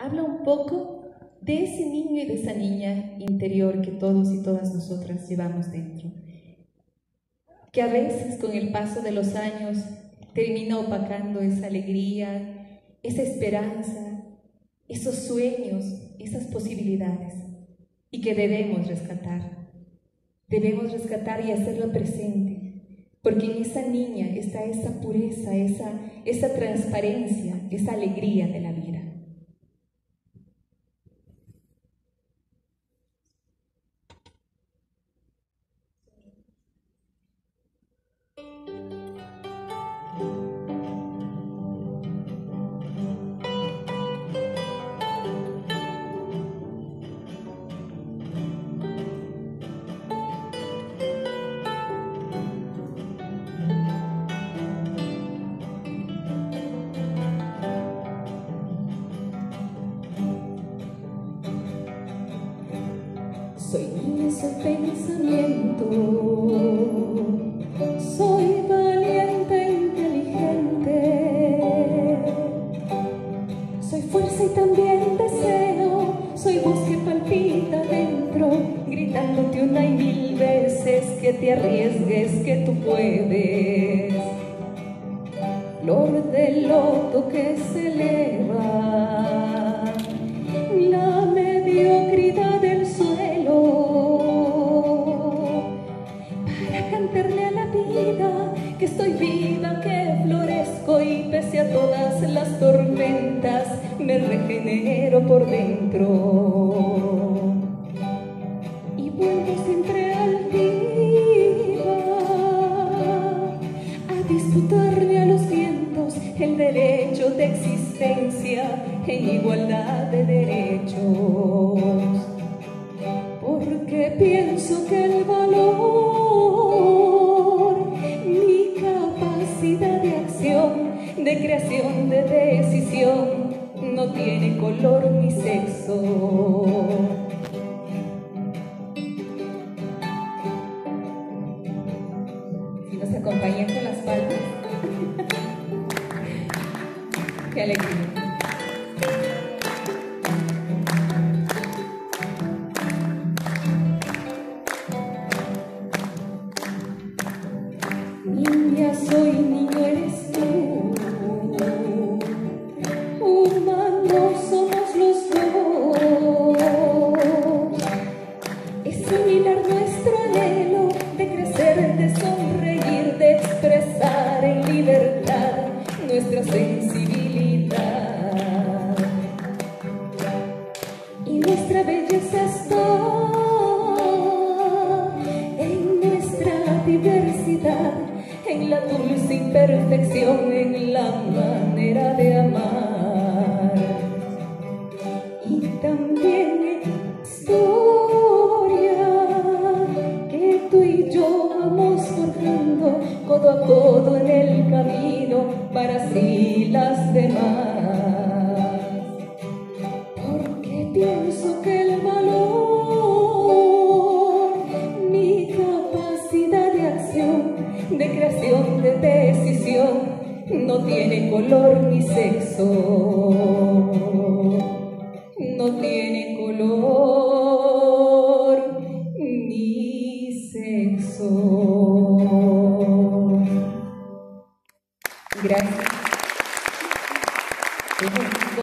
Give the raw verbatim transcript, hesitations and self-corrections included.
habla un poco de ese niño y de esa niña interior que todos y todas nosotras llevamos dentro, que a veces con el paso de los años termina opacando esa alegría, esa esperanza, esos sueños, esas posibilidades, y que debemos rescatar. Debemos rescatar y hacerlo presente, porque en esa niña está esa pureza, esa, esa transparencia, esa alegría de la vida. Soy niña, soy pensamiento, soy valiente, inteligente, soy fuerza y también deseo, soy voz que palpita dentro, gritándote una y mil veces que te arriesgues, que tú puedes. Flor de loto que se eleva, la mediocridad del suelo, para cantarle a la vida que estoy viva, que florezco y pese a todas las tormentas me regenero por dentro y vuelvo siempre altiva a disputarle a los vientos el derecho de existencia en igualdad de derechos, porque pienso que el valor, mi capacidad de acción, de creación, de decisión, no tiene color ni sexo. Si nos acompañan con las palmas. ¡Qué alegría! Niña soy, niño eres tú, humanos somos los dos. Es similar nuestro anhelo de crecer, de sonreír, de expresar en libertad nuestra sensibilidad. Y nuestra belleza está en nuestra diversidad, en la dulce imperfección, en la manera de amar. Y también en historia que tú y yo vamos forjando codo a codo en el camino para así las demás. Porque pienso que el valor, mi capacidad de acción, de creación, de decisión, no tiene color ni sexo, no tiene color ni sexo. Gracias.